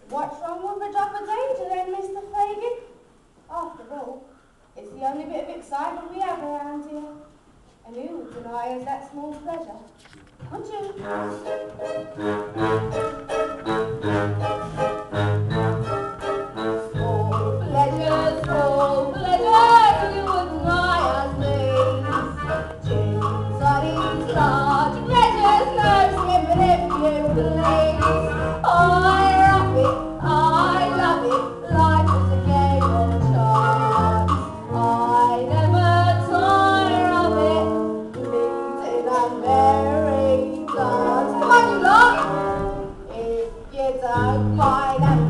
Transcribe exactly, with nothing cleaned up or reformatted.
What's wrong with a drop of danger then, Mister Fagin? After all, it's the only bit of excitement we have around here. And who would deny us that small pleasure? Can't you? Small pleasure, small pleasure, you would deny us these. Gins are these large pleasures, no slipping if you please. I love it, I love it, life is a game of chance. I never tire of it, leading a merry dance. Come on, you lot! If you don't mind,